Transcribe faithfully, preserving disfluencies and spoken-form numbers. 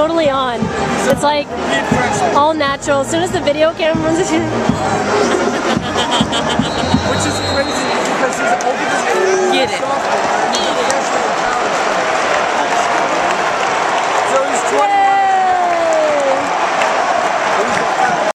totally on. It's like all natural. As soon as the video camera runs into